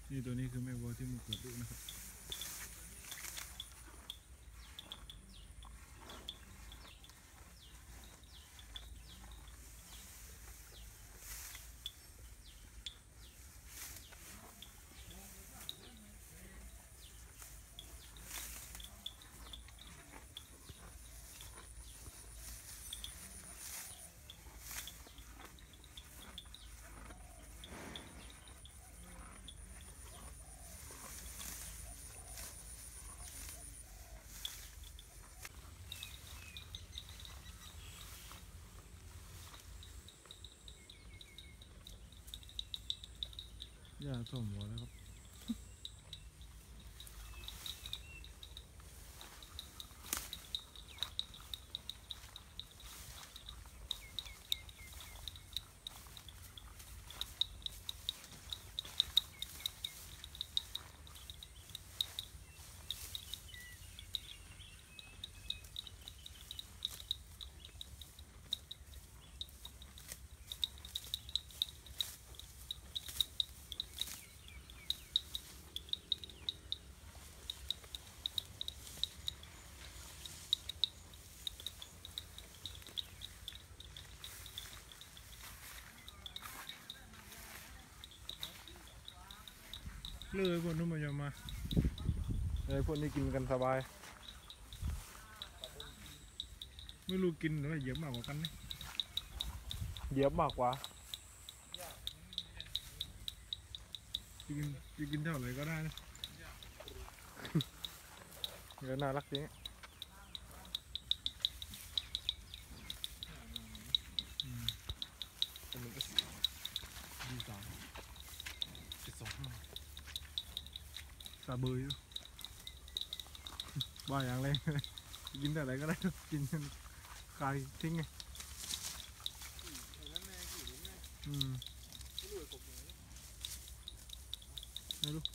นี่ตัวนี้คือแม่วัวที่มันเกิดลูกนะครับย่าส้มหัวแล้วครับเลื่อยพวกนู้นมันจะมาไอ้พวกนี้กินกันสบายไม่รู้กินหรือว่าเหยียบมากกว่ากันนี่เหยียบมากกว่าจะกินเท่าไหร่ก็ได้นะเดี๋ยวน่ารักจริงเป็นมันก็ดีสาม725ซาเบยบ้าอย่างไรกินอะไรก็ได้กินจนคายทิ้งไงไม่รู้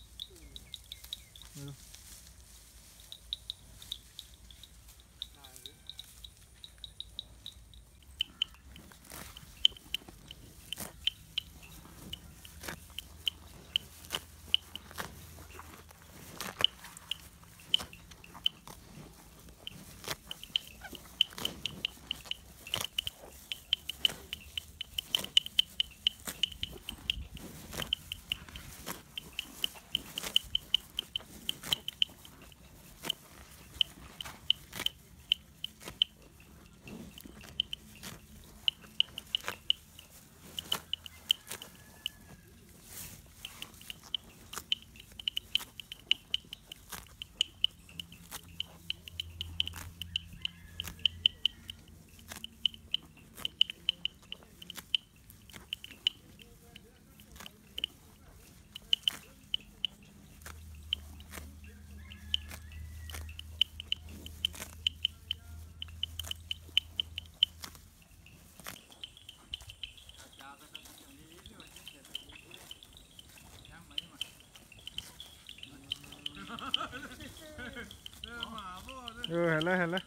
เห็นแล้ว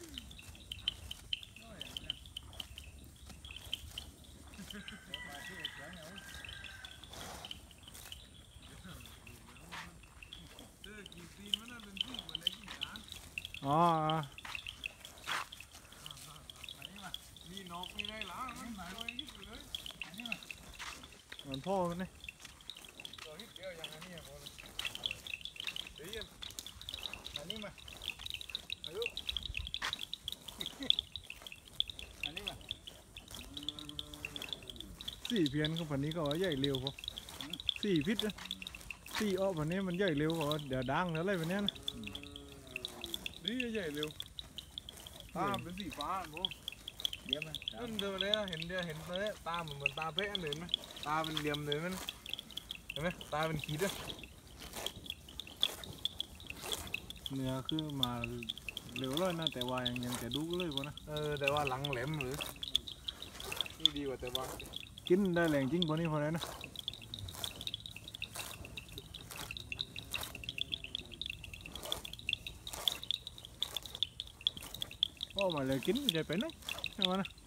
อ๋อมีนกมีได้หรอมันหมายว่าอย่างนี้เลยเหมือนพ่อมันนี่ตัวนิดเดียวอย่างนี้พอเลยเดี๋ยวอันนี้มาอายุอันนี้มาสี่เพียนของพันนี้ก็ใหญ่เร็วพอสี่พิษนะสี่อ้อพันนี้มันใหญ่เร็วกว่าเดี๋ยวดังแล้วอะไรพันนี้นะนี่ใหญ่เร็วตาเป็นสีฟ้าพวกเยี่ยมไหมนั่นเดินเลยเห็นเลยตาเหมือนตาเพชรอันอื่นไหมตาเป็นเหลี่ยมเลยมันเห็นไหมตาเป็นขีดด้วยเนื้อคือมาเร็วเลยนะแต่ว่ายังแต่ดูเลยพอนะแต่ว่าหลังแหลมหรือนี่ดีกว่าแต่ว่ากินได้แรงจริงกว่านี้พอแล้วนะโอ้มาเลยกินใจไปไหนใช่ไหมนะ